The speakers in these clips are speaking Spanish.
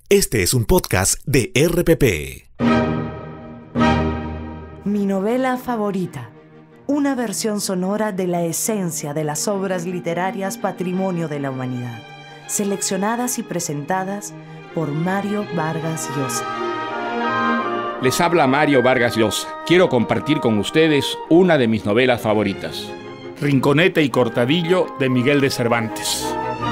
Este es un podcast de RPP. Mi novela favorita. Una versión sonora de la esencia de las obras literarias Patrimonio de la Humanidad, seleccionadas y presentadas por Mario Vargas Llosa. Les habla Mario Vargas Llosa. Quiero compartir con ustedes una de mis novelas favoritas, Rinconete y Cortadillo, de Miguel de Cervantes.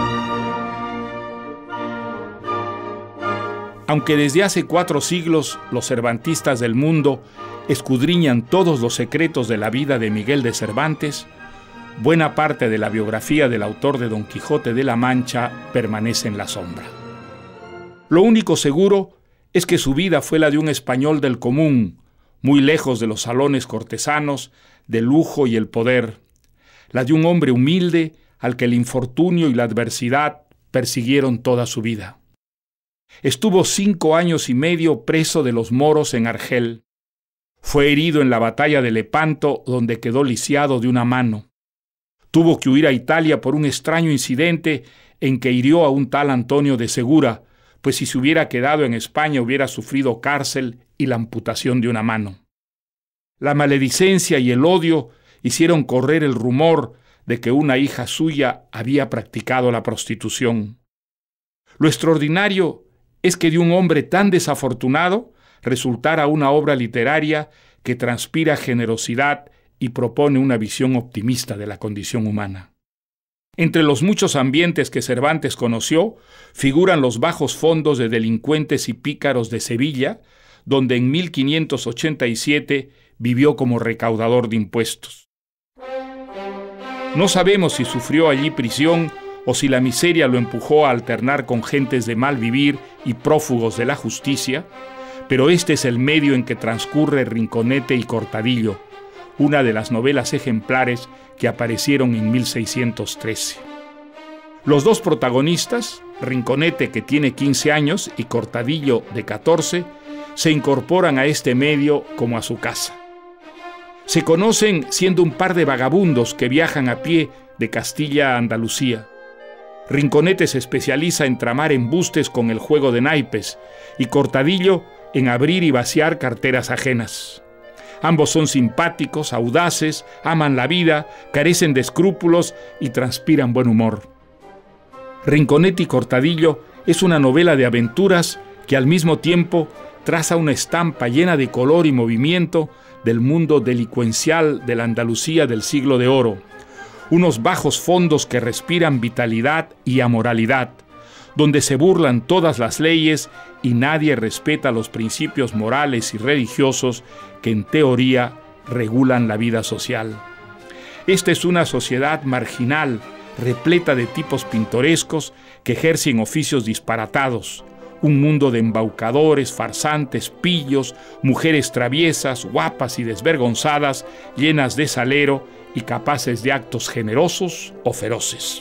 Aunque desde hace 4 siglos los cervantistas del mundo escudriñan todos los secretos de la vida de Miguel de Cervantes, buena parte de la biografía del autor de Don Quijote de la Mancha permanece en la sombra. Lo único seguro es que su vida fue la de un español del común, muy lejos de los salones cortesanos, del lujo y el poder, la de un hombre humilde al que el infortunio y la adversidad persiguieron toda su vida. Estuvo 5 años y medio preso de los moros en Argel. Fue herido en la batalla de Lepanto, donde quedó lisiado de una mano. Tuvo que huir a Italia por un extraño incidente en que hirió a un tal Antonio de Segura, pues si se hubiera quedado en España hubiera sufrido cárcel y la amputación de una mano. La maledicencia y el odio hicieron correr el rumor de que una hija suya había practicado la prostitución. Lo extraordinario es que de un hombre tan desafortunado resultara una obra literaria que transpira generosidad y propone una visión optimista de la condición humana. Entre los muchos ambientes que Cervantes conoció, figuran los bajos fondos de delincuentes y pícaros de Sevilla, donde en 1587 vivió como recaudador de impuestos. No sabemos si sufrió allí prisión o si la miseria lo empujó a alternar con gentes de mal vivir y prófugos de la justicia, pero este es el medio en que transcurre Rinconete y Cortadillo, una de las novelas ejemplares que aparecieron en 1613. Los dos protagonistas, Rinconete, que tiene 15 años, y Cortadillo, de 14, se incorporan a este medio como a su casa. Se conocen siendo un par de vagabundos que viajan a pie de Castilla a Andalucía. Rinconete se especializa en tramar embustes con el juego de naipes y Cortadillo en abrir y vaciar carteras ajenas. Ambos son simpáticos, audaces, aman la vida, carecen de escrúpulos y transpiran buen humor. Rinconete y Cortadillo es una novela de aventuras que al mismo tiempo traza una estampa llena de color y movimiento del mundo delincuencial de la Andalucía del siglo de oro. Unos bajos fondos que respiran vitalidad y amoralidad, donde se burlan todas las leyes y nadie respeta los principios morales y religiosos que en teoría regulan la vida social. Esta es una sociedad marginal, repleta de tipos pintorescos que ejercen oficios disparatados, un mundo de embaucadores, farsantes, pillos, mujeres traviesas, guapas y desvergonzadas, llenas de salero y capaces de actos generosos o feroces.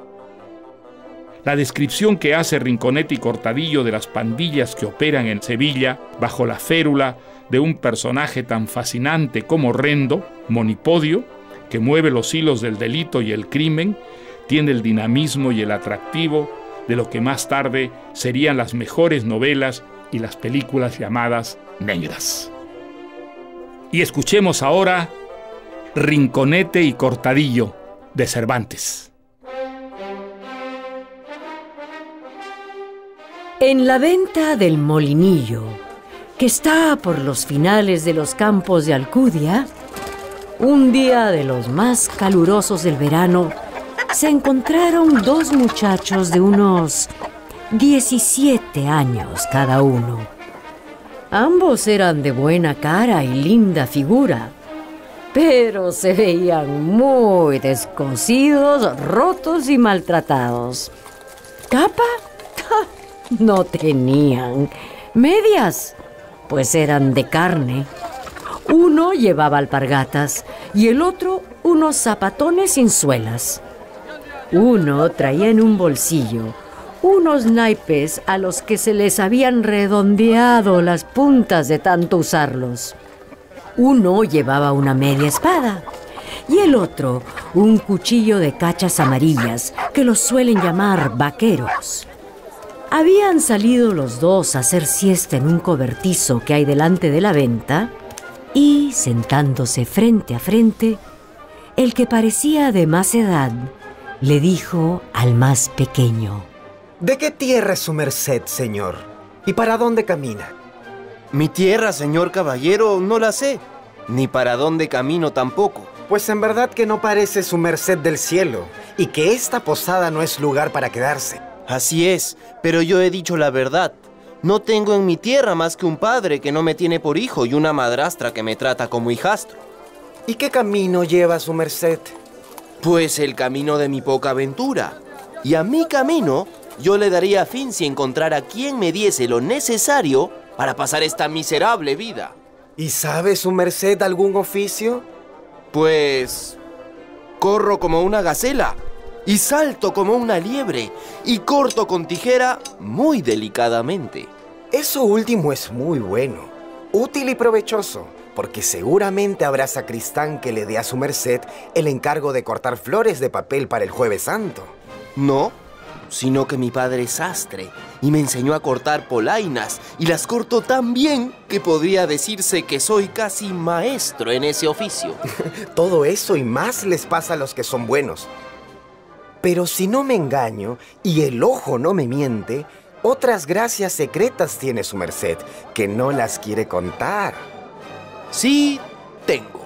La descripción que hace Rinconete y Cortadillo de las pandillas que operan en Sevilla bajo la férula de un personaje tan fascinante como horrendo, Monipodio, que mueve los hilos del delito y el crimen, tiene el dinamismo y el atractivo de lo que más tarde serían las mejores novelas y las películas llamadas negras. Y escuchemos ahora Rinconete y Cortadillo, de Cervantes. En la venta del Molinillo, que está por los finales de los campos de Alcudia, un día de los más calurosos del verano, se encontraron 2 muchachos de unos 17 años cada uno. Ambos eran de buena cara y linda figura, pero se veían muy descosidos, rotos y maltratados. ¿Capa? No tenían. Medias, pues eran de carne. Uno llevaba alpargatas y el otro unos zapatones sin suelas. Uno traía en un bolsillo unos naipes a los que se les habían redondeado las puntas de tanto usarlos. Uno llevaba una media espada y el otro un cuchillo de cachas amarillas que los suelen llamar vaqueros. Habían salido los dos a hacer siesta en un cobertizo que hay delante de la venta y, sentándose frente a frente, el que parecía de más edad le dijo al más pequeño: ¿De qué tierra es su merced, señor? ¿Y para dónde camina? Mi tierra, señor caballero, no la sé, ni para dónde camino tampoco. Pues en verdad que no parece su merced del cielo, y que esta posada no es lugar para quedarse. Así es, pero yo he dicho la verdad. No tengo en mi tierra más que un padre que no me tiene por hijo y una madrastra que me trata como hijastro. ¿Y qué camino lleva su merced? Pues el camino de mi poca aventura. Y a mi camino yo le daría fin si encontrara quien me diese lo necesario para pasar esta miserable vida. ¿Y sabe su merced algún oficio? Pues corro como una gacela, y salto como una liebre, y corto con tijera muy delicadamente. Eso último es muy bueno, útil y provechoso, porque seguramente habrá sacristán que le dé a su merced el encargo de cortar flores de papel para el Jueves Santo. No, sino que mi padre es sastre y me enseñó a cortar polainas, y las corto tan bien que podría decirse que soy casi maestro en ese oficio. Todo eso y más les pasa a los que son buenos. Pero si no me engaño y el ojo no me miente, otras gracias secretas tiene su merced, que no las quiere contar. Sí, tengo,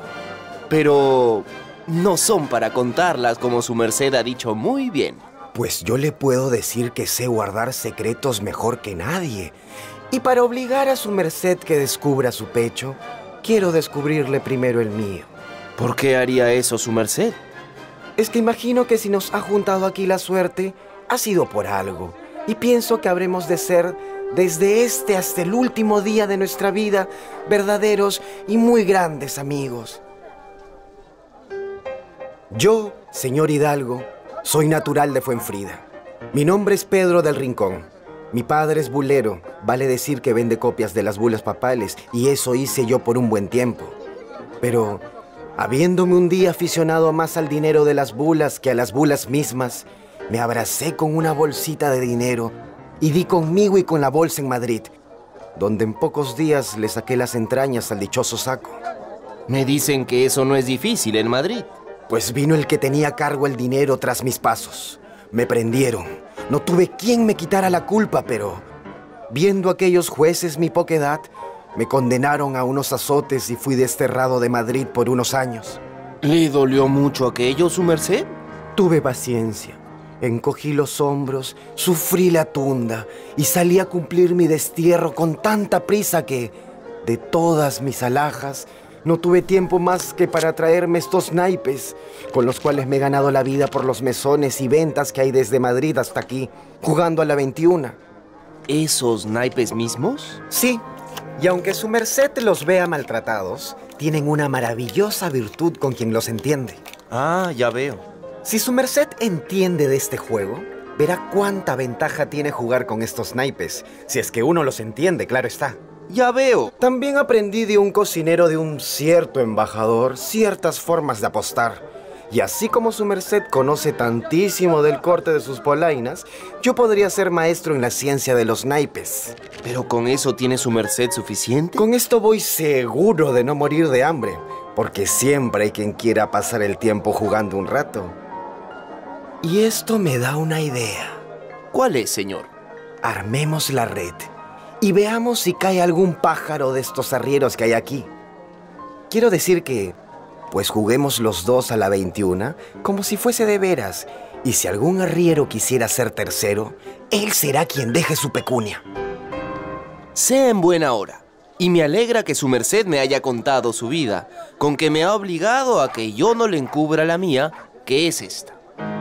pero no son para contarlas, como su merced ha dicho muy bien. Pues yo le puedo decir que sé guardar secretos mejor que nadie. Y para obligar a su merced que descubra su pecho, quiero descubrirle primero el mío. ¿Por qué haría eso su merced? Es que imagino que si nos ha juntado aquí la suerte, ha sido por algo. Y pienso que habremos de ser, desde este hasta el último día de nuestra vida, verdaderos y muy grandes amigos. Yo, señor Hidalgo, soy natural de Fuenfrida. Mi nombre es Pedro del Rincón. Mi padre es bulero, vale decir que vende copias de las bulas papales, y eso hice yo por un buen tiempo. Pero, habiéndome un día aficionado más al dinero de las bulas que a las bulas mismas, me abracé con una bolsita de dinero y di conmigo y con la bolsa en Madrid, donde en pocos días le saqué las entrañas al dichoso saco. Me dicen que eso no es difícil en Madrid. Pues vino el que tenía a cargo el dinero tras mis pasos. Me prendieron. No tuve quien me quitara la culpa, pero viendo aquellos jueces mi poca edad, me condenaron a unos azotes y fui desterrado de Madrid por unos años. ¿Le dolió mucho aquello, su merced? Tuve paciencia, encogí los hombros, sufrí la tunda y salí a cumplir mi destierro con tanta prisa que, de todas mis alhajas, no tuve tiempo más que para traerme estos naipes, con los cuales me he ganado la vida por los mesones y ventas que hay desde Madrid hasta aquí, jugando a la 21. ¿Esos naipes mismos? Sí, y aunque su merced los vea maltratados, tienen una maravillosa virtud con quien los entiende. Ah, ya veo. Si su merced entiende de este juego, verá cuánta ventaja tiene jugar con estos naipes, si es que uno los entiende, claro está. Ya veo. También aprendí de un cocinero de un cierto embajador ciertas formas de apostar. Y así como su merced conoce tantísimo del corte de sus polainas, yo podría ser maestro en la ciencia de los naipes. ¿Pero con eso tiene su merced suficiente? Con esto voy seguro de no morir de hambre, porque siempre hay quien quiera pasar el tiempo jugando un rato. Y esto me da una idea. ¿Cuál es, señor? Armemos la red y veamos si cae algún pájaro de estos arrieros que hay aquí. Quiero decir que, pues juguemos los dos a la 21 como si fuese de veras, y si algún arriero quisiera ser tercero, él será quien deje su pecunia. Sea en buena hora, y me alegra que su merced me haya contado su vida, con que me ha obligado a que yo no le encubra la mía, que es esta.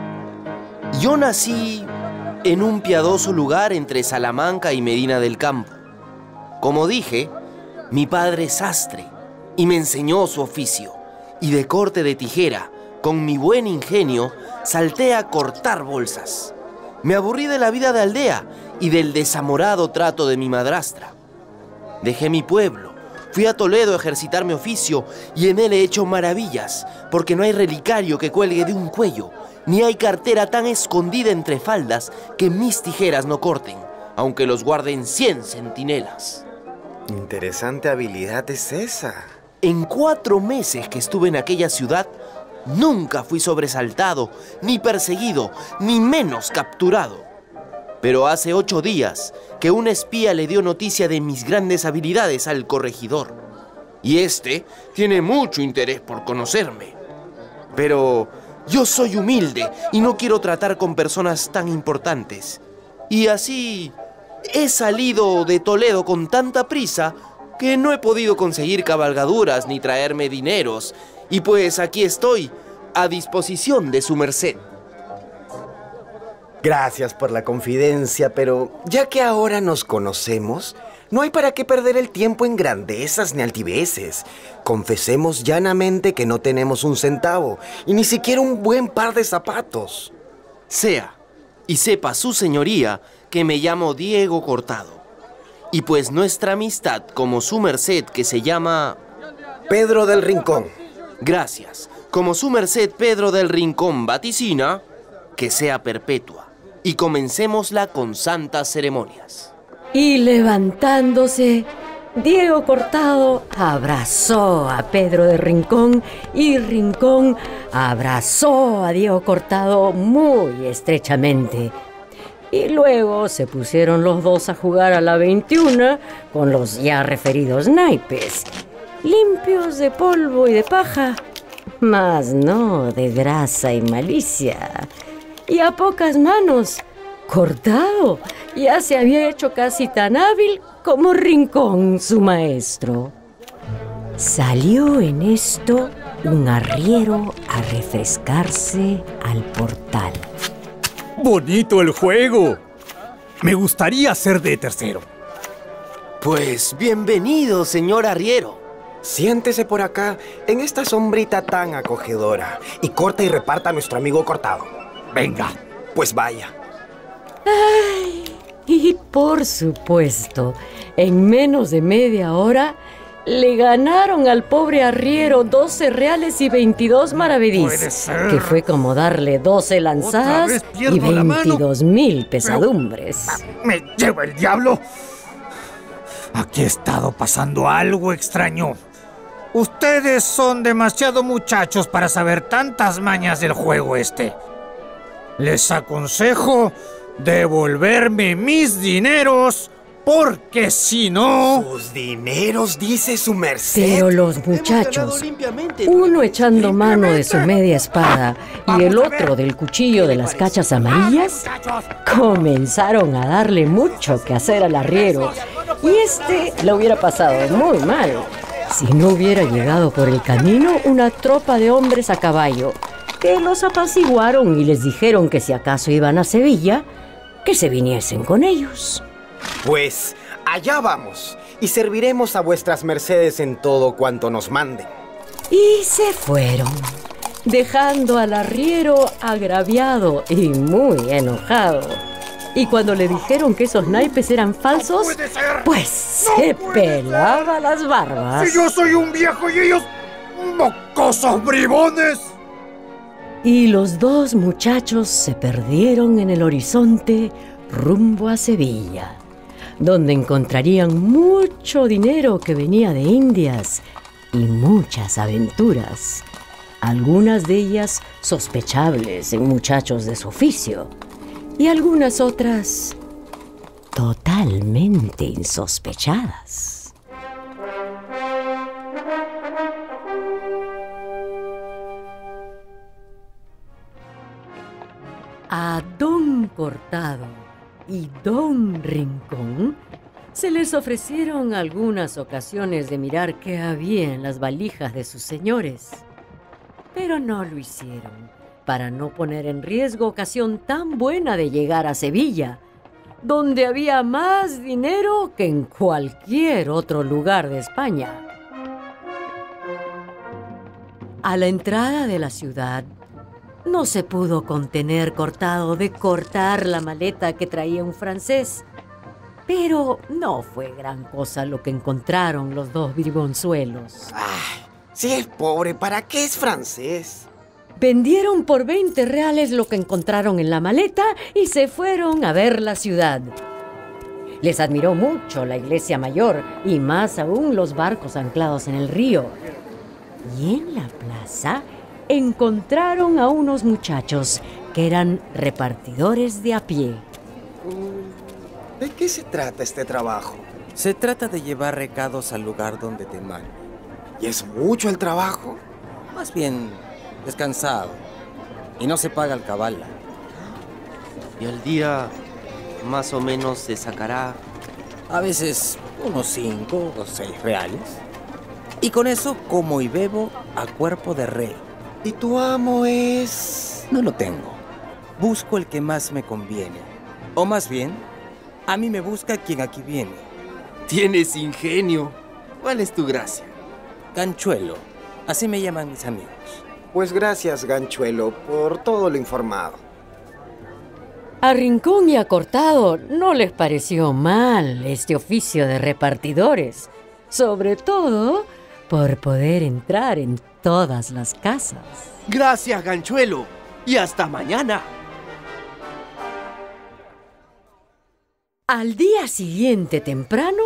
Yo nací en un piadoso lugar entre Salamanca y Medina del Campo. Como dije, mi padre es sastre y me enseñó su oficio, y de corte de tijera, con mi buen ingenio, salté a cortar bolsas. Me aburrí de la vida de aldea y del desamorado trato de mi madrastra. Dejé mi pueblo, fui a Toledo a ejercitar mi oficio, y en él he hecho maravillas, porque no hay relicario que cuelgue de un cuello, ni hay cartera tan escondida entre faldas que mis tijeras no corten, aunque los guarden 100 centinelas. Interesante habilidad es esa. En 4 meses que estuve en aquella ciudad, nunca fui sobresaltado, ni perseguido, ni menos capturado. Pero hace 8 días que un espía le dio noticia de mis grandes habilidades al corregidor. Y este tiene mucho interés por conocerme. Pero yo soy humilde y no quiero tratar con personas tan importantes. Y así he salido de Toledo con tanta prisa que no he podido conseguir cabalgaduras ni traerme dineros. Y pues aquí estoy, a disposición de su merced. Gracias por la confidencia, pero ya que ahora nos conocemos, no hay para qué perder el tiempo en grandezas ni altiveces. Confesemos llanamente que no tenemos un centavo y ni siquiera un buen par de zapatos. Sea, y sepa su señoría que me llamo Diego Cortado. Y pues nuestra amistad, como su merced que se llama... Pedro del Rincón. Gracias. Como su merced Pedro del Rincón vaticina, que sea perpetua. Y comencémosla con santas ceremonias. Y levantándose, Diego Cortado abrazó a Pedro de Rincón y Rincón abrazó a Diego Cortado muy estrechamente. Y luego se pusieron los dos a jugar a la 21 con los ya referidos naipes, limpios de polvo y de paja, mas no de grasa y malicia. Y a pocas manos, Cortado ya se había hecho casi tan hábil como Rincón, su maestro. Salió en esto un arriero a refrescarse al portal. ¡Bonito el juego! Me gustaría ser de tercero. Pues bienvenido, señor arriero. Siéntese por acá, en esta sombrita tan acogedora, y corta y reparta a nuestro amigo Cortado. Venga. Pues vaya. ¡Ay! Y por supuesto, en menos de media hora, le ganaron al pobre arriero 12 reales y 22 maravedís, que fue como darle 12 lanzadas y 22,000 pesadumbres. ¡Me lleva el diablo! Aquí ha estado pasando algo extraño. Ustedes son demasiado muchachos para saber tantas mañas del juego este. Les aconsejo devolverme mis dineros, porque si no... Sus dineros, dice su merced. Pero los muchachos, uno echando mano de su media espada y el otro del cuchillo de las cachas amarillas, comenzaron a darle mucho que hacer al arriero, y este lo hubiera pasado muy mal si no hubiera llegado por el camino una tropa de hombres a caballo, que los apaciguaron y les dijeron que si acaso iban a Sevilla, que se viniesen con ellos. Pues allá vamos, y serviremos a vuestras mercedes en todo cuanto nos manden. Y se fueron, dejando al arriero agraviado y muy enojado. Y cuando le dijeron que esos naipes eran falsos, pues se pelaba las barbas. ¡Si yo soy un viejo y ellos mocosos bribones! Y los dos muchachos se perdieron en el horizonte rumbo a Sevilla, donde encontrarían mucho dinero que venía de Indias y muchas aventuras, algunas de ellas sospechables en muchachos de su oficio, y algunas otras totalmente insospechadas. A Don Cortado y Don Rincón se les ofrecieron algunas ocasiones de mirar qué había en las valijas de sus señores, pero no lo hicieron para no poner en riesgo ocasión tan buena de llegar a Sevilla, donde había más dinero que en cualquier otro lugar de España. A la entrada de la ciudad, no se pudo contener Cortado de cortar la maleta que traía un francés, pero no fue gran cosa lo que encontraron los dos bribonzuelos. Ay, si es pobre, ¿para qué es francés? Vendieron por 20 reales lo que encontraron en la maleta y se fueron a ver la ciudad. Les admiró mucho la iglesia mayor y más aún los barcos anclados en el río. Y en la plaza encontraron a unos muchachos que eran repartidores de a pie. ¿De qué se trata este trabajo? Se trata de llevar recados al lugar donde te mandan. ¿Y es mucho el trabajo? Más bien descansado. Y no se paga al cabal. Y al día, más o menos, se sacará... A veces unos 5 o 6 reales. Y con eso como y bebo a cuerpo de rey. ¿Y tu amo es...? No lo tengo. Busco el que más me conviene. O más bien, a mí me busca quien aquí viene. Tienes ingenio. ¿Cuál es tu gracia? Ganchuelo. Así me llaman mis amigos. Pues gracias, Ganchuelo, por todo lo informado. A Rincón y a Cortado no les pareció mal este oficio de repartidores, sobre todo por poder entrar en todas las casas. Gracias, Ganchuelo. Y hasta mañana. Al día siguiente temprano,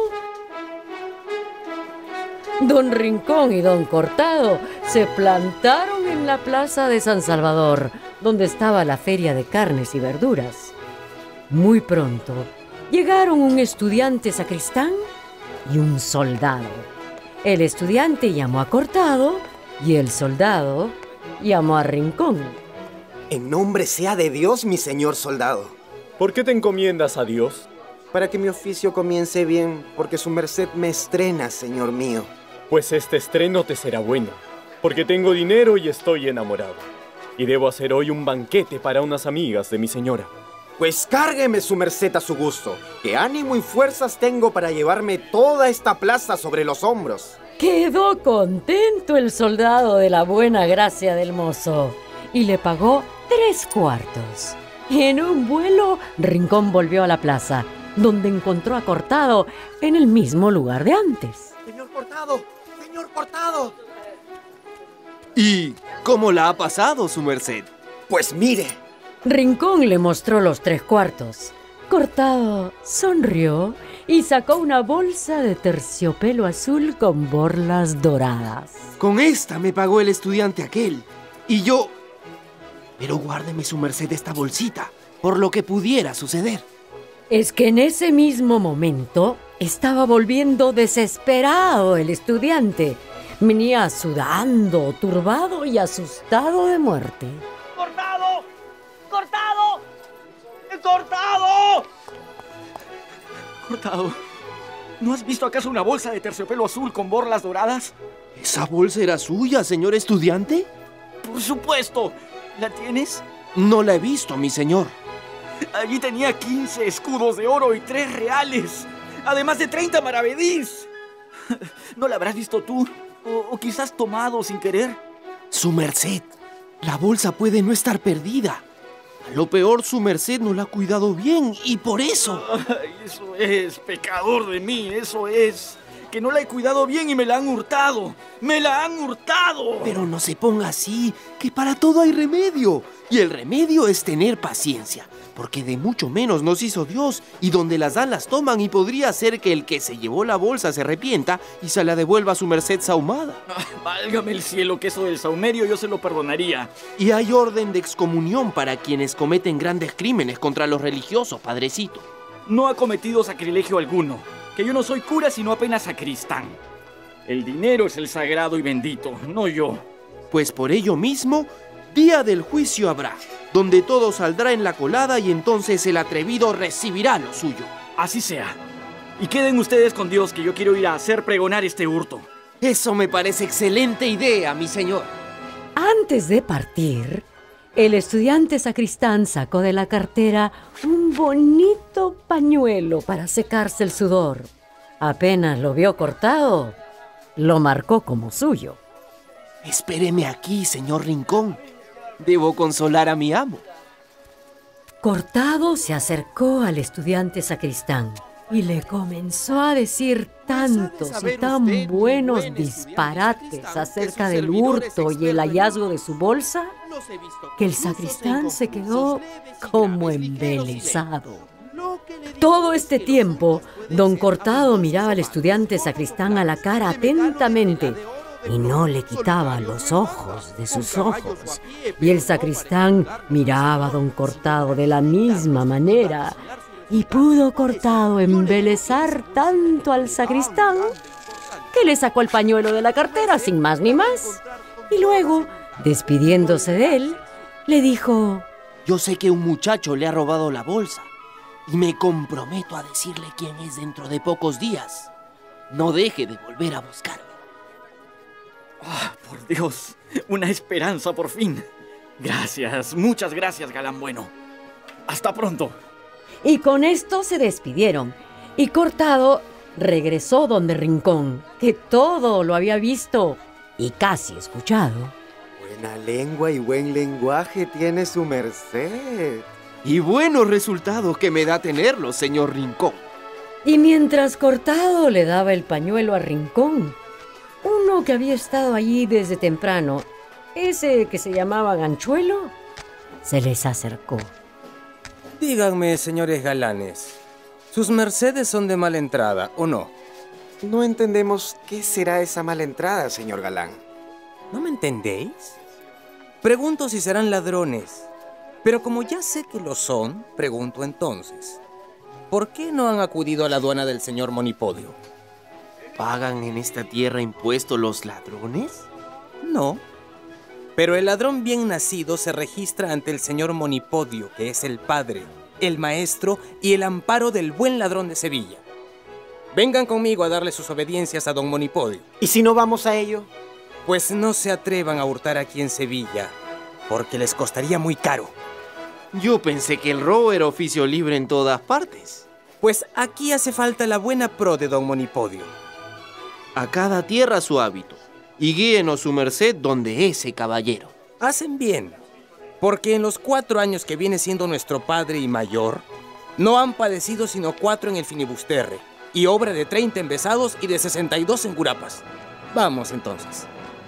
don Rincón y don Cortado se plantaron en la plaza de San Salvador, donde estaba la feria de carnes y verduras. Muy pronto llegaron un estudiante sacristán y un soldado. El estudiante llamó a Cortado y el soldado llamó a Rincón. En nombre sea de Dios, mi señor soldado. ¿Por qué te encomiendas a Dios? Para que mi oficio comience bien, porque su merced me estrena, señor mío. Pues este estreno te será bueno, porque tengo dinero y estoy enamorado. Y debo hacer hoy un banquete para unas amigas de mi señora. Pues cárgueme su merced a su gusto, que ánimo y fuerzas tengo para llevarme toda esta plaza sobre los hombros. Quedó contento el soldado de la buena gracia del mozo y le pagó 3 cuartos. En un vuelo, Rincón volvió a la plaza, donde encontró a Cortado en el mismo lugar de antes. ¡Señor Cortado! ¡Señor Cortado! ¿Y cómo la ha pasado, su merced? Pues mire. Rincón le mostró los 3 cuartos. Cortado sonrió y sacó una bolsa de terciopelo azul con borlas doradas. Con esta me pagó el estudiante aquel. Y yo... Pero guárdeme, su merced, esta bolsita, por lo que pudiera suceder. Es que en ese mismo momento estaba volviendo desesperado el estudiante. Venía sudando, turbado y asustado de muerte. ¡Cortado! ¡Cortado! ¡Cortado! Cortado, ¿no has visto acaso una bolsa de terciopelo azul con borlas doradas? ¿Esa bolsa era suya, señor estudiante? Por supuesto. ¿La tienes? No la he visto, mi señor. Allí tenía 15 escudos de oro y 3 reales, además de 30 maravedís. ¿No la habrás visto tú? ¿O quizás tomado sin querer? Su merced, la bolsa puede no estar perdida. A lo peor, su merced no la ha cuidado bien y por eso... Ay, eso es, pecador de mí, eso es. Que no la he cuidado bien y me la han hurtado. ¡Me la han hurtado! Pero no se ponga así, que para todo hay remedio. Y el remedio es tener paciencia, porque de mucho menos nos hizo Dios, y donde las dan las toman, y podría ser que el que se llevó la bolsa se arrepienta y se la devuelva a su merced sahumada. Válgame el cielo, que eso del sahumerio yo se lo perdonaría. Y hay orden de excomunión para quienes cometen grandes crímenes contra los religiosos, padrecito. No ha cometido sacrilegio alguno, que yo no soy cura sino apenas sacristán. El dinero es el sagrado y bendito, no yo. Pues por ello mismo, día del juicio habrá, donde todo saldrá en la colada y entonces el atrevido recibirá lo suyo. Así sea. Y queden ustedes con Dios, que yo quiero ir a hacer pregonar este hurto. Eso me parece excelente idea, mi señor. Antes de partir, el estudiante sacristán sacó de la cartera un bonito pañuelo para secarse el sudor. Apenas lo vio Cortado, lo marcó como suyo. Espéreme aquí, señor Rincón. Debo consolar a mi amo. Cortado se acercó al estudiante sacristán y le comenzó a decir tantos y tan buenos disparates acerca del hurto y el hallazgo de su bolsa, que el sacristán se quedó como embelesado. Todo este tiempo, don Cortado miraba al estudiante sacristán a la cara atentamente y no le quitaba los ojos de sus ojos. Y el sacristán miraba a don Cortado de la misma manera. Y pudo Cortado embelesar tanto al sacristán que le sacó el pañuelo de la cartera sin más ni más. Y luego, despidiéndose de él, le dijo: Yo sé que un muchacho le ha robado la bolsa y me comprometo a decirle quién es dentro de pocos días. No deje de volver a buscarme. ¡Ah, por Dios! Una esperanza por fin. Gracias, muchas gracias, galán bueno. Hasta pronto. Y con esto se despidieron. Y Cortado regresó donde Rincón, que todo lo había visto y casi escuchado. Buena lengua y buen lenguaje tiene su merced. Y buenos resultados que me da tenerlo, señor Rincón. Y mientras Cortado le daba el pañuelo a Rincón, uno que había estado allí desde temprano, ese que se llamaba Ganchuelo, se les acercó. Díganme, señores galanes, ¿sus mercedes son de mala entrada o no? No entendemos qué será esa mala entrada, señor galán. ¿No me entendéis? Pregunto si serán ladrones, pero como ya sé que lo son, pregunto entonces, ¿por qué no han acudido a la aduana del señor Monipodio? ¿Pagan en esta tierra impuestos los ladrones? No, pero el ladrón bien nacido se registra ante el señor Monipodio, que es el padre, el maestro y el amparo del buen ladrón de Sevilla. Vengan conmigo a darle sus obediencias a don Monipodio. ¿Y si no vamos a ello? Pues no se atrevan a hurtar aquí en Sevilla, porque les costaría muy caro. Yo pensé que el robo era oficio libre en todas partes. Pues aquí hace falta la buena pro de don Monipodio. A cada tierra su hábito, y guíenos su merced donde ese caballero. Hacen bien, porque en los 4 años que viene siendo nuestro padre y mayor, no han padecido sino 4 en el finibusterre, y obra de 30 en Besados y de 62 en Gurapas. Vamos entonces.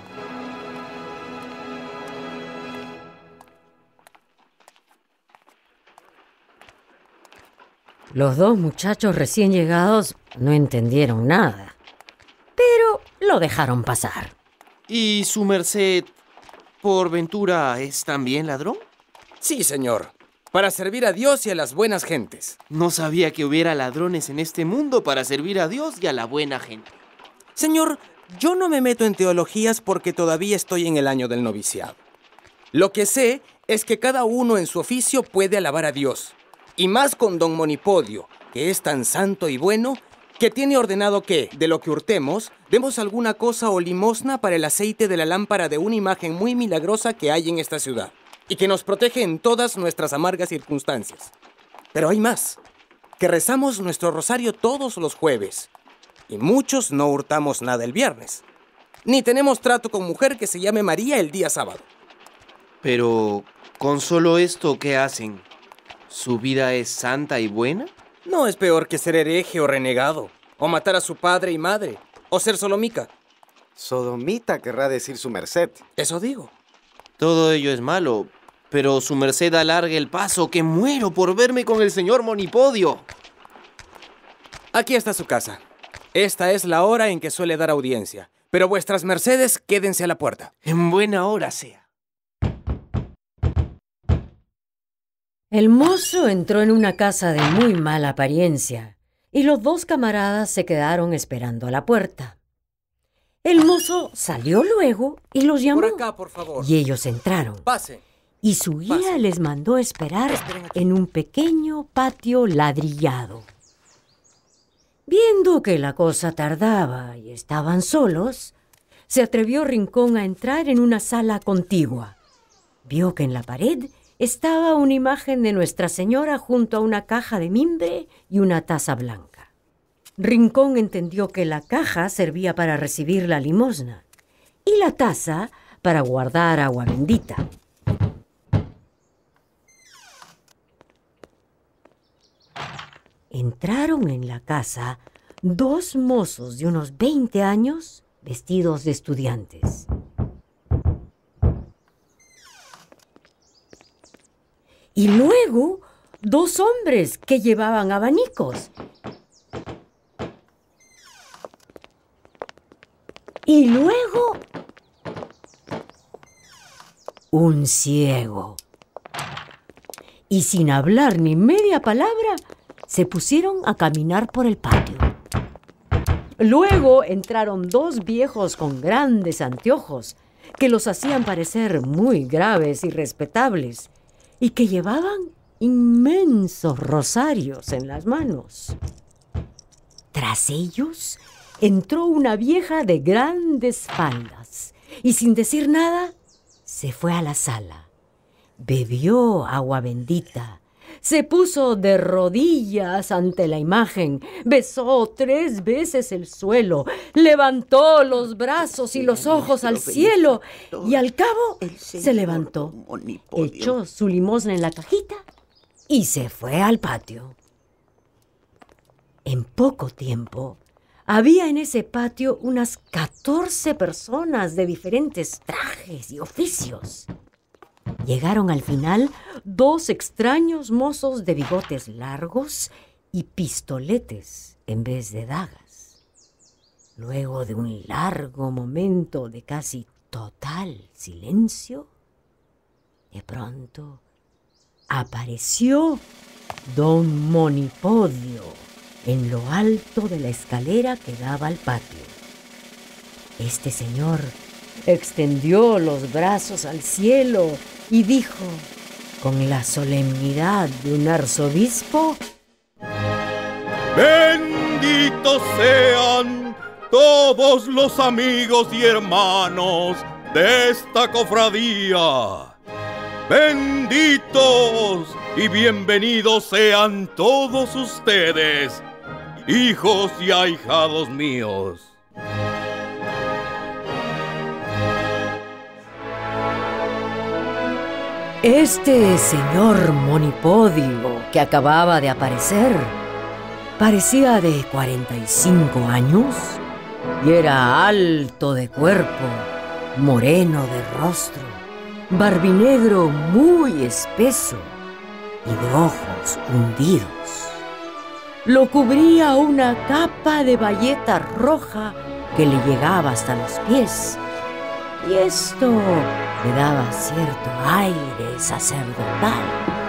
Los dos muchachos recién llegados no entendieron nada, pero lo dejaron pasar. ¿Y su merced, por ventura, es también ladrón? Sí, señor, para servir a Dios y a las buenas gentes. No sabía que hubiera ladrones en este mundo para servir a Dios y a la buena gente. Señor, yo no me meto en teologías porque todavía estoy en el año del noviciado. Lo que sé es que cada uno en su oficio puede alabar a Dios. Y más con don Monipodio, que es tan santo y bueno, que tiene ordenado que, de lo que hurtemos, demos alguna cosa o limosna para el aceite de la lámpara de una imagen muy milagrosa que hay en esta ciudad, y que nos protege en todas nuestras amargas circunstancias. Pero hay más, que rezamos nuestro rosario todos los jueves, y muchos no hurtamos nada el viernes, ni tenemos trato con mujer que se llame María el día sábado. Pero, ¿con solo esto qué hacen? ¿Su vida es santa y buena? No es peor que ser hereje o renegado, o matar a su padre y madre, o ser sodomica. Sodomita querrá decir su merced. Eso digo. Todo ello es malo, pero su merced alargue el paso, que muero por verme con el señor Monipodio. Aquí está su casa. Esta es la hora en que suele dar audiencia, pero vuestras mercedes quédense a la puerta. En buena hora sea. El mozo entró en una casa de muy mala apariencia y los dos camaradas se quedaron esperando a la puerta. El mozo salió luego y los llamó. Por acá, por favor. Y ellos entraron. Pasen. Y su guía Pasen. les mandó esperar en un pequeño patio ladrillado. Viendo que la cosa tardaba y estaban solos, se atrevió Rincón a entrar en una sala contigua. Vio que en la pared estaba una imagen de Nuestra Señora junto a una caja de mimbre y una taza blanca. Rincón entendió que la caja servía para recibir la limosna y la taza para guardar agua bendita. Entraron en la casa 2 mozos de unos 20 años vestidos de estudiantes. Y luego 2 hombres que llevaban abanicos. Y luego, un ciego. Y sin hablar ni media palabra, se pusieron a caminar por el patio. Luego entraron 2 viejos con grandes anteojos, que los hacían parecer muy graves y respetables, y que llevaban inmensos rosarios en las manos. Tras ellos entró una vieja de grandes faldas y sin decir nada se fue a la sala. Bebió agua bendita, se puso de rodillas ante la imagen, besó 3 veces el suelo, levantó los brazos y los ojos al cielo y al cabo se levantó, echó su limosna en la cajita y se fue al patio. En poco tiempo, había en ese patio unas 14 personas de diferentes trajes y oficios. Llegaron al final 2 extraños mozos de bigotes largos y pistoletes en vez de dagas. Luego de un largo momento de casi total silencio, de pronto apareció don Monipodio en lo alto de la escalera que daba al patio. Este señor extendió los brazos al cielo y dijo, con la solemnidad de un arzobispo: benditos sean todos los amigos y hermanos de esta cofradía. Benditos y bienvenidos sean todos ustedes, hijos y ahijados míos. Este señor Monipodio que acababa de aparecer parecía de 45 años y era alto de cuerpo, moreno de rostro, barbinegro muy espeso y de ojos hundidos. Lo cubría una capa de bayeta roja que le llegaba hasta los pies, y esto le daba cierto aire sacerdotal.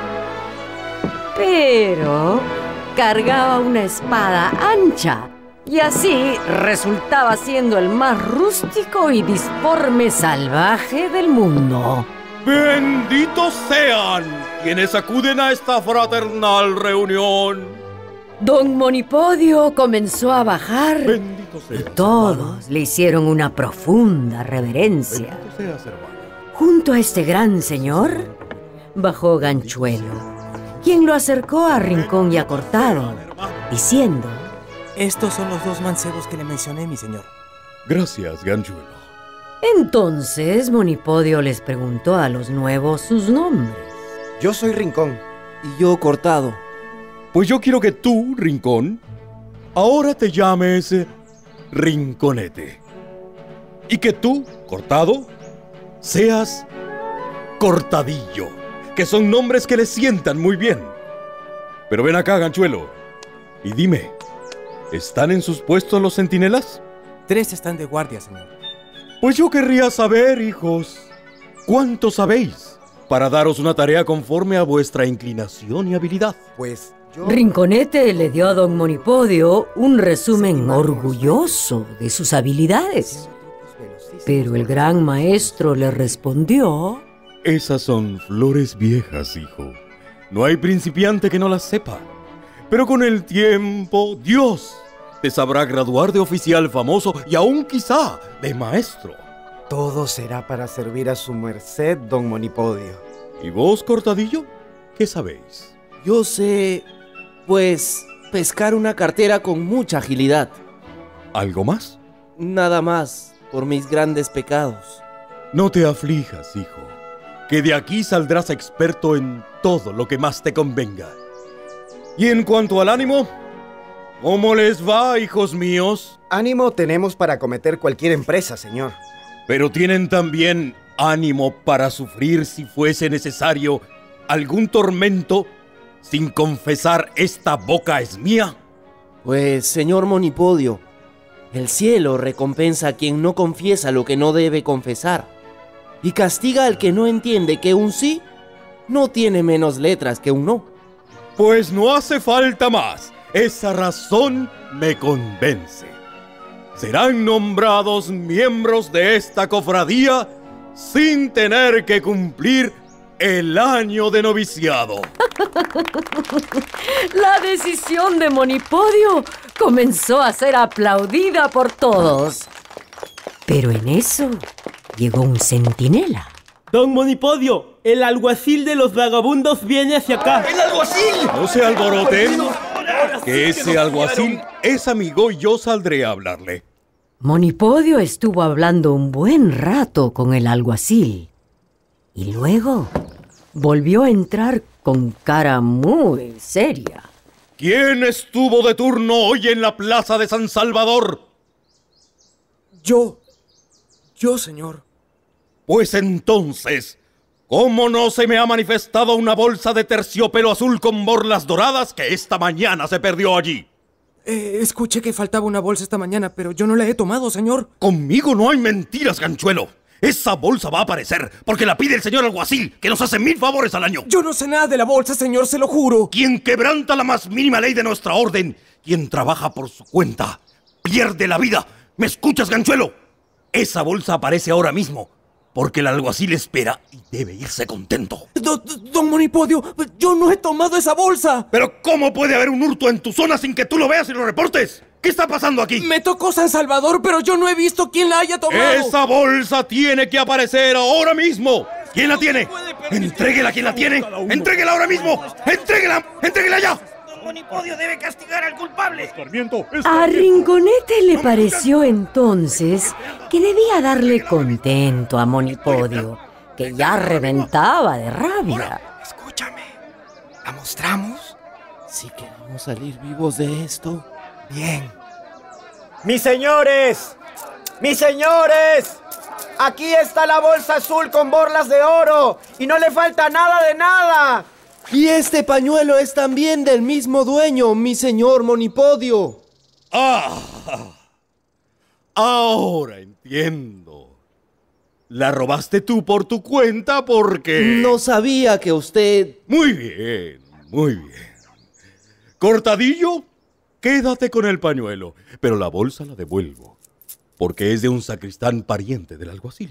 Pero cargaba una espada ancha y así resultaba siendo el más rústico y disforme salvaje del mundo. Benditos sean quienes acuden a esta fraternal reunión. Don Monipodio comenzó a bajar y todos le hicieron una profunda reverencia. Junto a este gran señor bajó Ganchuelo, quien lo acercó a Rincón y a Cortado, diciendo: estos son los 2 mancebos que le mencioné, mi señor. Gracias, Ganchuelo. Entonces Monipodio les preguntó a los nuevos sus nombres. Yo soy Rincón. Y yo Cortado. Pues yo quiero que tú, Rincón, ahora te llames Rinconete. Y que tú, Cortado, seas Cortadillo, que son nombres que le sientan muy bien. Pero ven acá, Ganchuelo, y dime, ¿están en sus puestos los centinelas? 3 están de guardia, señor. Pues yo querría saber, hijos, ¿cuánto sabéis para daros una tarea conforme a vuestra inclinación y habilidad? Pues Rinconete le dio a don Monipodio un resumen orgulloso de sus habilidades. Pero el gran maestro le respondió: esas son flores viejas, hijo. No hay principiante que no las sepa. Pero con el tiempo, Dios te sabrá graduar de oficial famoso y aún quizá de maestro. Todo será para servir a su merced, don Monipodio. ¿Y vos, Cortadillo? ¿Qué sabéis? Yo sé, pues, pescar una cartera con mucha agilidad. ¿Algo más? Nada más, por mis grandes pecados. No te aflijas, hijo, que de aquí saldrás experto en todo lo que más te convenga. Y en cuanto al ánimo, ¿cómo les va, hijos míos? Ánimo tenemos para acometer cualquier empresa, señor. Pero tienen también ánimo para sufrir, si fuese necesario, algún tormento sin confesar esta boca es mía? Pues, señor Monipodio, el cielo recompensa a quien no confiesa lo que no debe confesar y castiga al que no entiende que un sí no tiene menos letras que un no. Pues no hace falta más. Esa razón me convence. Serán nombrados miembros de esta cofradía sin tener que cumplir el año de noviciado. La decisión de Monipodio comenzó a ser aplaudida por todos. Pero en eso llegó un centinela. Don Monipodio, el alguacil de los vagabundos viene hacia acá. ¡El alguacil! No se alboroten, que ese alguacil es amigo y yo saldré a hablarle. Monipodio estuvo hablando un buen rato con el alguacil y luego volvió a entrar con cara muy seria. ¿Quién estuvo de turno hoy en la plaza de San Salvador? Yo, señor. Pues entonces, ¿cómo no se me ha manifestado una bolsa de terciopelo azul con borlas doradas que esta mañana se perdió allí? Escuché que faltaba una bolsa esta mañana, pero yo no la he tomado, señor. Conmigo no hay mentiras, ganchuelo. Esa bolsa va a aparecer porque la pide el señor alguacil, que nos hace 1000 favores al año. Yo no sé nada de la bolsa, señor, se lo juro. Quien quebranta la más mínima ley de nuestra orden, quien trabaja por su cuenta, pierde la vida. ¿Me escuchas, ganchuelo? Esa bolsa aparece ahora mismo, porque el alguacil espera y debe irse contento. Don Monipodio, yo no he tomado esa bolsa. ¿Pero cómo puede haber un hurto en tu zona sin que tú lo veas y lo reportes? ¿Qué está pasando aquí? Me tocó San Salvador, pero yo no he visto quién la haya tomado. ¡Esa bolsa tiene que aparecer ahora mismo! ¿Quién la tiene? ¡Entréguela a quien la tiene! ¡Entréguela ahora mismo! ¡Entréguela! ¡Entréguela ya! Monipodio debe castigar al culpable. A Rinconete le pareció entonces que debía darle contento a Monipodio, que ya reventaba de rabia. Escúchame, ¿la mostramos? Si queremos salir vivos de esto. Bien. ¡Mis señores! ¡Mis señores! Aquí está la bolsa azul con borlas de oro y no le falta nada de nada. Y este pañuelo es también del mismo dueño, mi señor Monipodio. ¡Ah! Ahora entiendo. La robaste tú por tu cuenta porque... No sabía que usted... Muy bien, muy bien. Cortadillo, quédate con el pañuelo, pero la bolsa la devuelvo, porque es de un sacristán pariente del alguacil.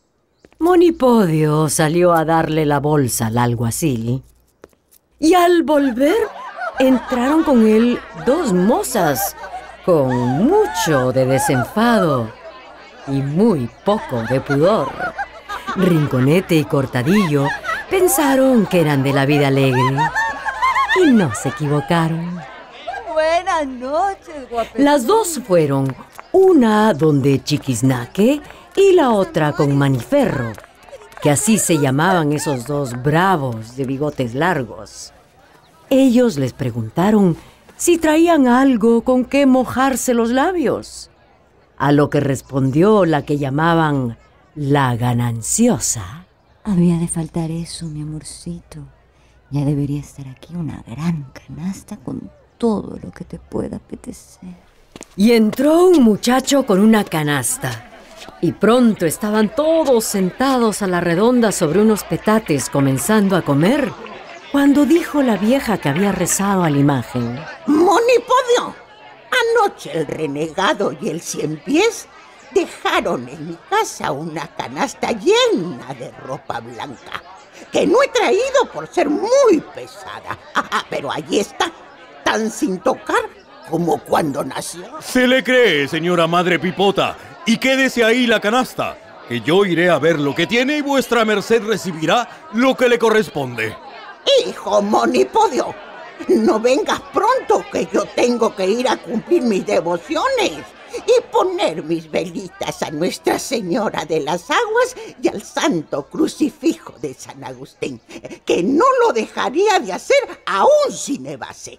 Monipodio salió a darle la bolsa al alguacil. Y al volver, entraron con él 2 mozas, con mucho de desenfado y muy poco de pudor. Rinconete y Cortadillo pensaron que eran de la vida alegre y no se equivocaron. Buenas noches, guapetón. Las 2 fueron, una donde Chiquiznaque y la otra con Maniferro, que así se llamaban esos 2 bravos de bigotes largos. Ellos les preguntaron si traían algo con que mojarse los labios, a lo que respondió la que llamaban la gananciosa. Había de faltar eso, mi amorcito. Ya debería estar aquí una gran canasta con todo lo que te pueda apetecer. Y entró un muchacho con una canasta. Y pronto estaban todos sentados a la redonda sobre unos petates comenzando a comer, cuando dijo la vieja que había rezado a la imagen: Monipodio, anoche el renegado y el ciempiés dejaron en mi casa una canasta llena de ropa blanca, que no he traído por ser muy pesada. Pero allí está, tan sin tocar como cuando nació. Se le cree, señora Madre Pipota. Y quédese ahí la canasta, que yo iré a ver lo que tiene y vuestra merced recibirá lo que le corresponde. Hijo Monipodio, no vengas pronto, que yo tengo que ir a cumplir mis devociones y poner mis velitas a Nuestra Señora de las Aguas y al Santo Crucifijo de San Agustín, que no lo dejaría de hacer aún si nevase.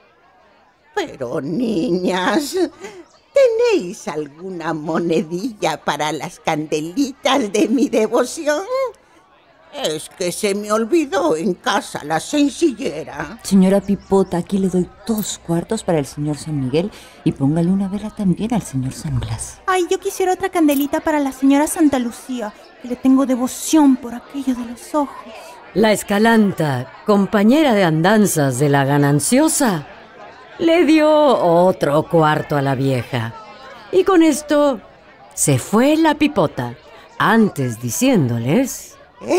Pero, niñas, ¿tenéis alguna monedilla para las candelitas de mi devoción? Es que se me olvidó en casa la sencillera. Señora Pipota, aquí le doy 2 cuartos para el señor San Miguel y póngale una vela también al señor San Blas. Ay, yo quisiera otra candelita para la señora Santa Lucía, que le tengo devoción por aquello de los ojos. La Escalanta, compañera de andanzas de la gananciosa, le dio otro cuarto a la vieja. Y con esto se fue la Pipota, antes diciéndoles: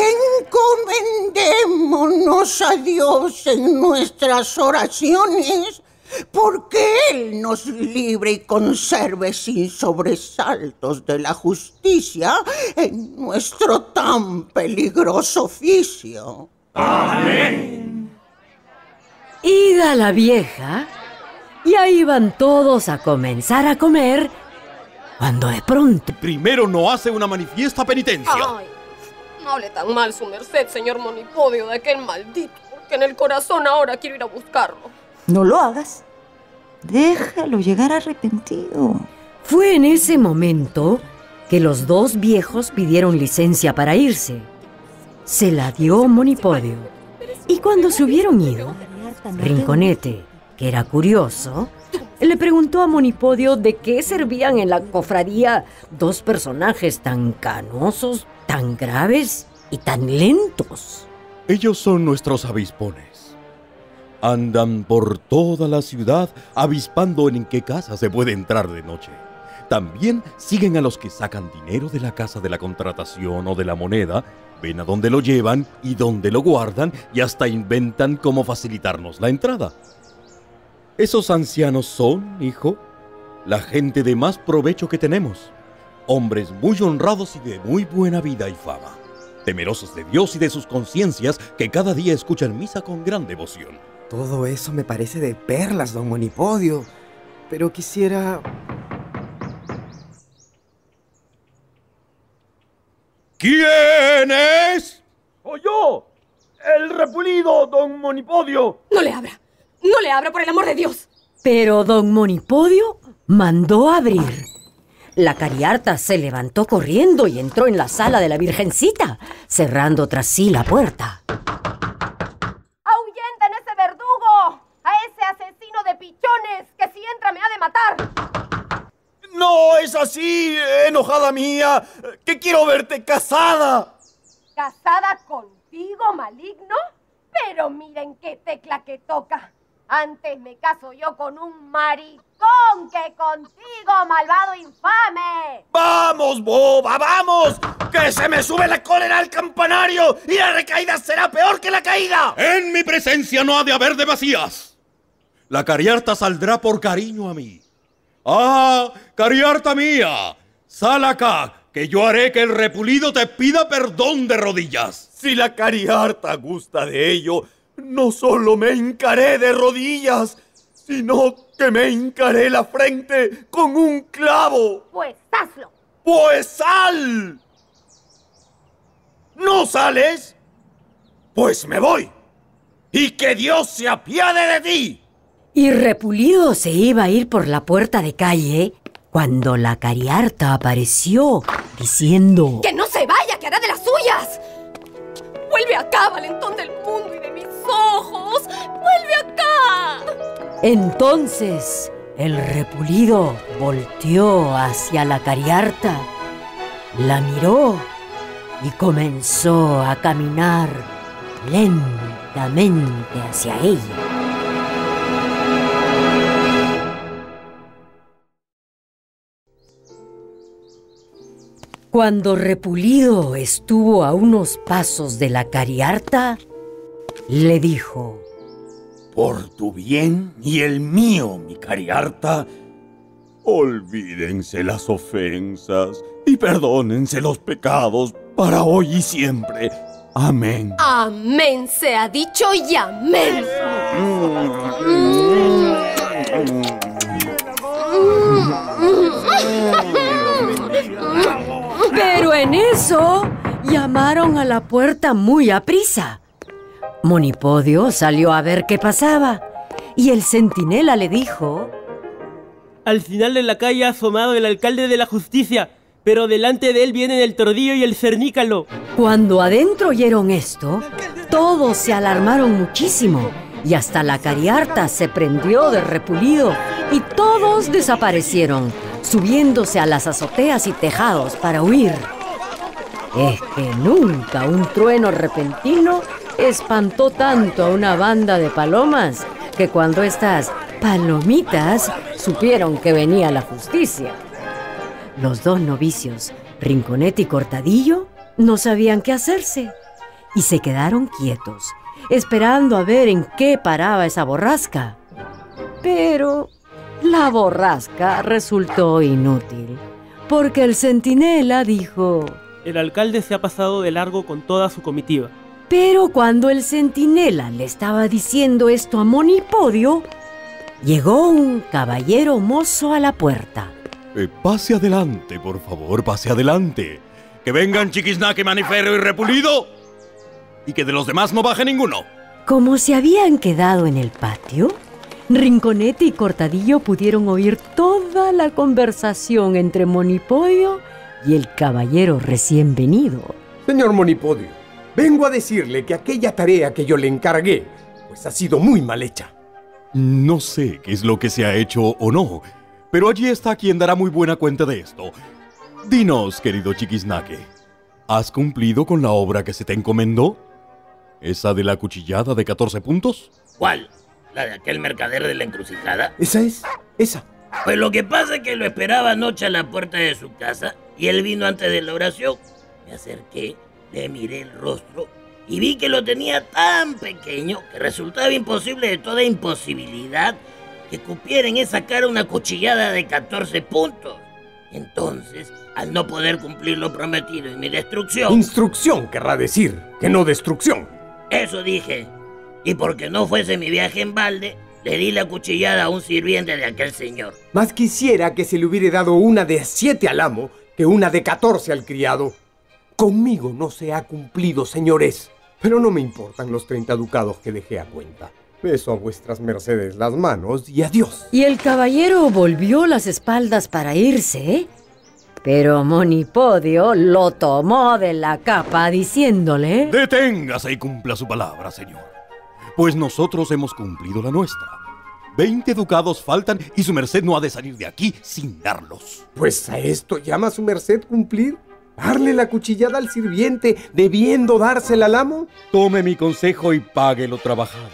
Encomendémonos a Dios en nuestras oraciones, porque Él nos libre y conserve sin sobresaltos de la justicia en nuestro tan peligroso oficio. Amén. Ida la vieja, y ahí van todos a comenzar a comer, cuando de pronto... Primero no hace una manifiesta penitencia. Ay, no hable tan mal su merced, señor Monipodio, de aquel maldito, porque en el corazón ahora quiero ir a buscarlo. No lo hagas. Déjalo llegar arrepentido. Fue en ese momento que los 2 viejos pidieron licencia para irse. Se la dio Monipodio. Y cuando se hubieron ido, Rinconete, que era curioso, le preguntó a Monipodio de qué servían en la cofradía 2 personajes tan canosos, tan graves y tan lentos. Ellos son nuestros avispones. Andan por toda la ciudad avispando en qué casa se puede entrar de noche. También siguen a los que sacan dinero de la casa de la contratación o de la moneda, ven a dónde lo llevan y dónde lo guardan y hasta inventan cómo facilitarnos la entrada. Esos ancianos son, hijo, la gente de más provecho que tenemos. Hombres muy honrados y de muy buena vida y fama. Temerosos de Dios y de sus conciencias que cada día escuchan misa con gran devoción. Todo eso me parece de perlas, don Monipodio. Pero quisiera... ¿Quién es? ¡Soy yo! ¡El repulido, don Monipodio! ¡No le abra! ¡No le abra, por el amor de Dios! Pero don Monipodio mandó abrir. La cariharta se levantó corriendo y entró en la sala de la Virgencita, cerrando tras sí la puerta. ¡Ahuyenten ese verdugo! ¡A ese asesino de pichones que si entra me ha de matar! No es así, enojada mía, que quiero verte casada. ¿Casada contigo, maligno? Pero miren qué tecla que toca. Antes me caso yo con un maricón que contigo, malvado infame. ¡Vamos, boba, vamos! ¡Que se me sube la cólera al campanario y la recaída será peor que la caída! En mi presencia no ha de haber demasías. La cariharta saldrá por cariño a mí. ¡Ah, cariharta mía! Sal acá, que yo haré que el repulido te pida perdón de rodillas. Si la cariharta gusta de ello, no solo me hincaré de rodillas, sino que me hincaré la frente con un clavo. Pues hazlo. ¡Pues sal! ¿No sales? Pues me voy. Y que Dios se apiade de ti. Y Repulido se iba a ir por la puerta de calle cuando la cariharta apareció diciendo: ¡Que no se vaya, que hará de las suyas! ¡Vuelve acá, valentón del mundo y de mis ojos! ¡Vuelve acá! Entonces el Repulido volteó hacia la cariharta, la miró y comenzó a caminar lentamente hacia ella. Cuando Repulido estuvo a unos pasos de la cariharta, le dijo: Por tu bien y el mío, mi cariharta, olvídense las ofensas y perdónense los pecados para hoy y siempre. Amén. Amén sea dicho y amén. Pero en eso llamaron a la puerta muy aprisa. Monipodio salió a ver qué pasaba y el centinela le dijo: Al final de la calle ha asomado el alcalde de la justicia, pero delante de él vienen el tordillo y el cernícalo. Cuando adentro oyeron esto, todos se alarmaron muchísimo y hasta la cariharta se prendió de repulido y todos desaparecieron, subiéndose a las azoteas y tejados para huir. Es que nunca un trueno repentino espantó tanto a una banda de palomas que cuando estas palomitas supieron que venía la justicia. Los dos novicios, Rinconete y Cortadillo, no sabían qué hacerse y se quedaron quietos, esperando a ver en qué paraba esa borrasca. Pero la borrasca resultó inútil, porque el centinela dijo: el alcalde se ha pasado de largo con toda su comitiva. Pero cuando el centinela le estaba diciendo esto a Monipodio, llegó un caballero mozo a la puerta. Pase adelante, por favor, pase adelante. Que vengan Chiquisnaque, Maniferro y Repulido. Y que de los demás no baje ninguno. Como se habían quedado en el patio, Rinconete y Cortadillo pudieron oír toda la conversación entre Monipodio y el caballero recién venido. Señor Monipodio, vengo a decirle que aquella tarea que yo le encargué, pues ha sido muy mal hecha. No sé qué es lo que se ha hecho o no, pero allí está quien dará muy buena cuenta de esto. Dinos, querido Chiquisnaque, ¿has cumplido con la obra que se te encomendó? ¿Esa de la cuchillada de 14 puntos? ¿Cuál? ¿La de aquel mercader de la encrucijada? Esa es, esa. Pues lo que pasa es que lo esperaba anoche a la puerta de su casa y él vino antes de la oración. Me acerqué, le miré el rostro y vi que lo tenía tan pequeño que resultaba imposible de toda imposibilidad que cupiera en esa cara una cuchillada de 14 puntos. Entonces, al no poder cumplir lo prometido en mi destrucción... Instrucción querrá decir, que no destrucción. Eso dije. Y porque no fuese mi viaje en balde, le di la cuchillada a un sirviente de aquel señor. Más quisiera que se le hubiera dado una de 7 al amo que una de 14 al criado. Conmigo no se ha cumplido, señores. Pero no me importan los 30 ducados que dejé a cuenta. Beso a vuestras mercedes las manos y adiós. Y el caballero volvió las espaldas para irse, pero Monipodio lo tomó de la capa diciéndole: Deténgase y cumpla su palabra, señor. Pues nosotros hemos cumplido la nuestra. 20 ducados faltan y su merced no ha de salir de aquí sin darlos. Pues a esto llama su merced cumplir. ¿Darle la cuchillada al sirviente debiendo dársela al amo? Tome mi consejo y pague lo trabajado.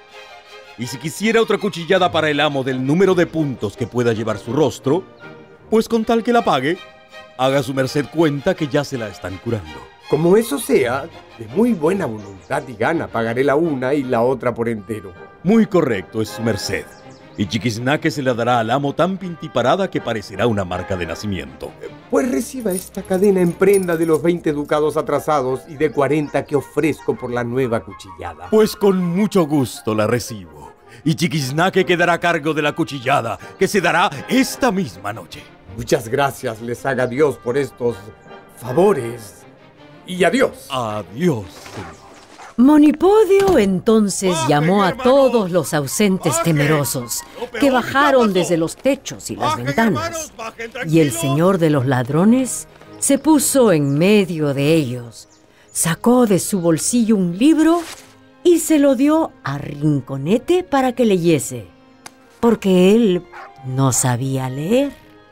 Y si quisiera otra cuchillada para el amo del número de puntos que pueda llevar su rostro, pues con tal que la pague, haga su merced cuenta que ya se la están curando. Como eso sea, de muy buena voluntad y gana pagaré la una y la otra por entero. Muy correcto es su merced. Y Chiquisnaque se la dará al amo tan pintiparada que parecerá una marca de nacimiento. Pues reciba esta cadena en prenda de los 20 ducados atrasados y de 40 que ofrezco por la nueva cuchillada. Pues con mucho gusto la recibo. Y Chiquisnaque quedará a cargo de la cuchillada, que se dará esta misma noche. Muchas gracias les haga Dios por estos favores. Y adiós. Adiós, señor. Monipodio entonces llamó a todos los ausentes temerosos, que bajaron desde los techos y las ventanas. Y el señor de los ladrones se puso en medio de ellos, sacó de su bolsillo un libro y se lo dio a Rinconete para que leyese, porque él no sabía leer.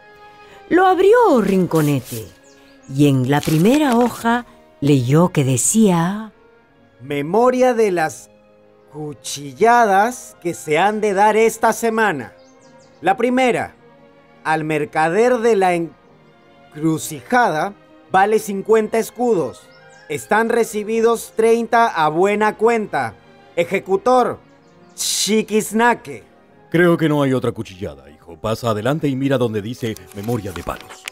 Lo abrió Rinconete y en la primera hoja leyó que decía: Memoria de las cuchilladas que se han de dar esta semana. La primera, al mercader de la encrucijada, vale 50 escudos. Están recibidos 30 a buena cuenta. Ejecutor, Chiquisnaque. Creo que no hay otra cuchillada, hijo. Pasa adelante y mira donde dice memoria de palos.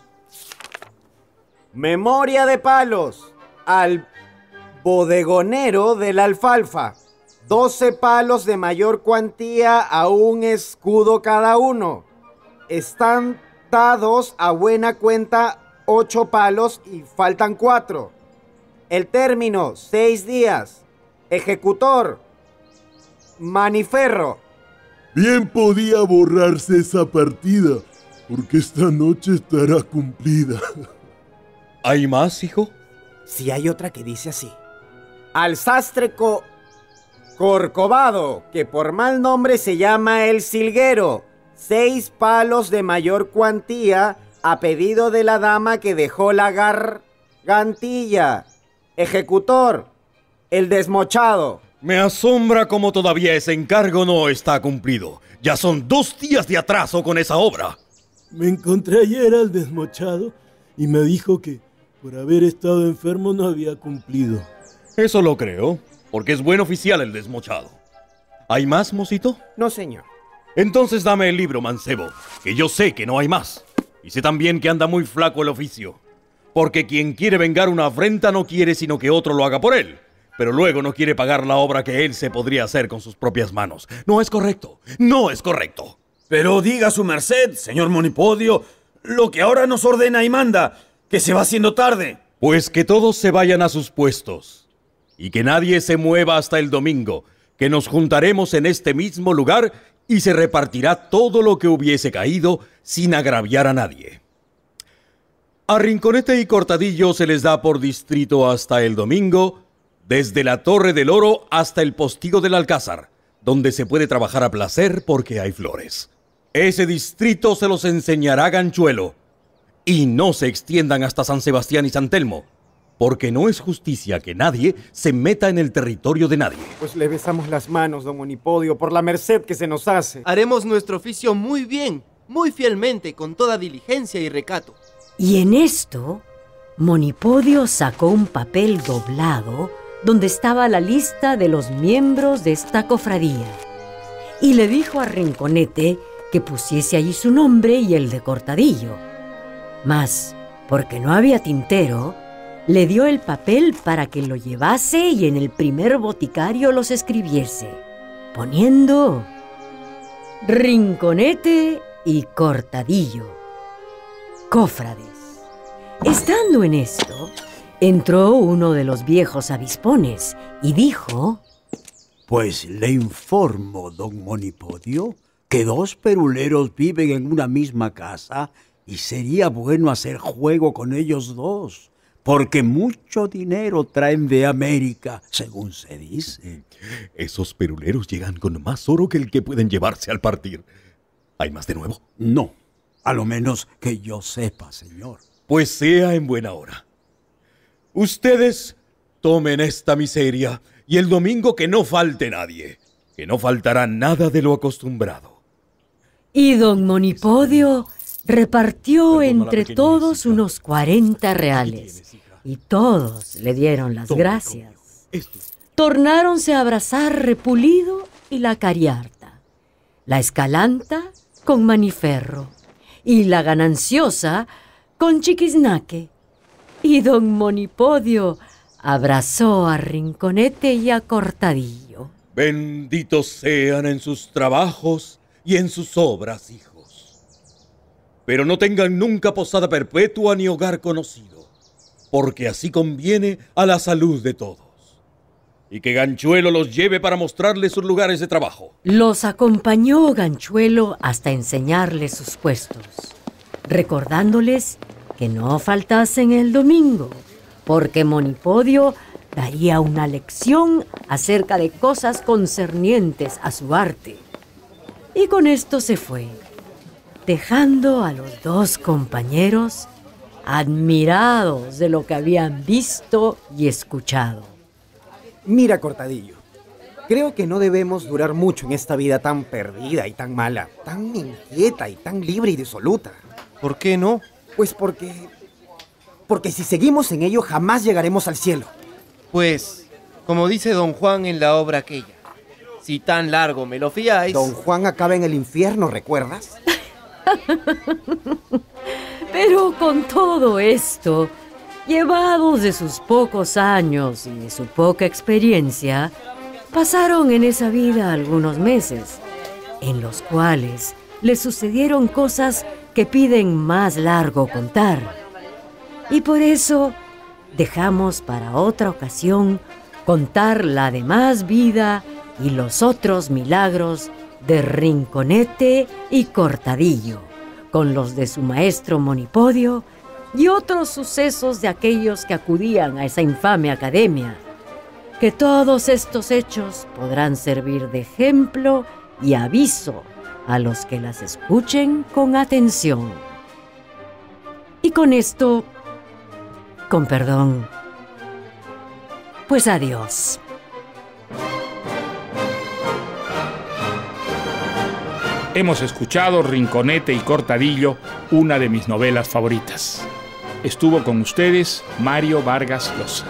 Memoria de palos. Al bodegonero de la alfalfa. 12 palos de mayor cuantía a un escudo cada uno. Están dados a buena cuenta 8 palos y faltan 4. El término, 6 días. Ejecutor, Maniferro. Bien podía borrarse esa partida, porque esta noche estará cumplida. ¿Hay más, hijo? Sí, hay otra que dice así. Al sastre Corcovado, que por mal nombre se llama el Silguero, 6 palos de mayor cuantía a pedido de la dama que dejó la gargantilla. Ejecutor, el desmochado. Me asombra cómo todavía ese encargo no está cumplido. Ya son 2 días de atraso con esa obra. Me encontré ayer al desmochado y me dijo que por haber estado enfermo no había cumplido. Eso lo creo, porque es buen oficial el desmochado. ¿Hay más, mocito? No, señor. Entonces dame el libro, mancebo, que yo sé que no hay más. Y sé también que anda muy flaco el oficio. Porque quien quiere vengar una afrenta no quiere sino que otro lo haga por él. Pero luego no quiere pagar la obra que él se podría hacer con sus propias manos. No es correcto, no es correcto. Pero diga su merced, señor Monipodio, lo que ahora nos ordena y manda, que se va haciendo tarde. Pues que todos se vayan a sus puestos. Y que nadie se mueva hasta el domingo, que nos juntaremos en este mismo lugar y se repartirá todo lo que hubiese caído sin agraviar a nadie. A Rinconete y Cortadillo se les da por distrito hasta el domingo, desde la Torre del Oro hasta el Postigo del Alcázar, donde se puede trabajar a placer porque hay flores. Ese distrito se los enseñará Ganchuelo, y no se extiendan hasta San Sebastián y San Telmo, porque no es justicia que nadie se meta en el territorio de nadie. Pues le besamos las manos, don Monipodio, por la merced que se nos hace. Haremos nuestro oficio muy bien, muy fielmente, con toda diligencia y recato. Y en esto, Monipodio sacó un papel doblado donde estaba la lista de los miembros de esta cofradía, y le dijo a Rinconete que pusiese allí su nombre y el de Cortadillo. Mas, porque no había tintero, le dio el papel para que lo llevase y en el primer boticario los escribiese, poniendo Rinconete y Cortadillo, cofrades. Estando en esto, entró uno de los viejos avispones y dijo: Pues le informo, don Monipodio, que 2 peruleros viven en una misma casa y sería bueno hacer juego con ellos 2, porque mucho dinero traen de América, según se dice. Esos peruleros llegan con más oro que el que pueden llevarse al partir. ¿Hay más de nuevo? No, a lo menos que yo sepa, señor. Pues sea en buena hora. Ustedes tomen esta miseria y el domingo que no falte nadie, que no faltará nada de lo acostumbrado. Y don Monipodio repartió entre todos unos 40 reales, y todos le dieron las gracias. Tornáronse a abrazar Repulido y la Cariarta, la Escalanta con Maniferro, y la Gananciosa con Chiquiznaque. Y don Monipodio abrazó a Rinconete y a Cortadillo. Benditos sean en sus trabajos y en sus obras, hijos. Pero no tengan nunca posada perpetua ni hogar conocido, porque así conviene a la salud de todos. Y que Ganchuelo los lleve para mostrarles sus lugares de trabajo. Los acompañó Ganchuelo hasta enseñarles sus puestos, recordándoles que no faltasen el domingo, porque Monipodio daría una lección acerca de cosas concernientes a su arte. Y con esto se fue, dejando a los 2 compañeros admirados de lo que habían visto y escuchado. Mira, Cortadillo, creo que no debemos durar mucho en esta vida tan perdida y tan mala, tan inquieta y tan libre y disoluta. ¿Por qué no? Pues porque si seguimos en ello jamás llegaremos al cielo. Pues, como dice don Juan en la obra aquella, si tan largo me lo fiáis... Don Juan acaba en el infierno, ¿recuerdas? Pero con todo esto, llevados de sus pocos años y de su poca experiencia, pasaron en esa vida algunos meses, en los cuales le sucedieron cosas que piden más largo contar. Y por eso dejamos para otra ocasión contar la demás vida y los otros milagros de Rinconete y Cortadillo, con los de su maestro Monipodio y otros sucesos de aquellos que acudían a esa infame academia, que todos estos hechos podrán servir de ejemplo y aviso a los que las escuchen con atención. Y con esto, con perdón, pues adiós. Hemos escuchado Rinconete y Cortadillo, una de mis novelas favoritas. Estuvo con ustedes Mario Vargas Llosa.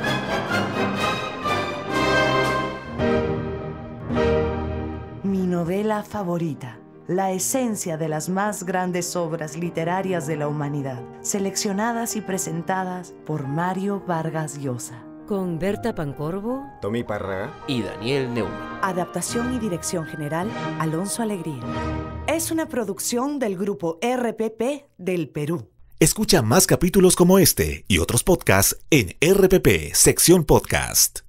Mi novela favorita, la esencia de las más grandes obras literarias de la humanidad, seleccionadas y presentadas por Mario Vargas Llosa. Con Berta Pancorbo, Tommy Parra y Daniel Neumann. Adaptación y dirección general, Alonso Alegría. Es una producción del grupo RPP del Perú. Escucha más capítulos como este y otros podcasts en RPP, sección podcast.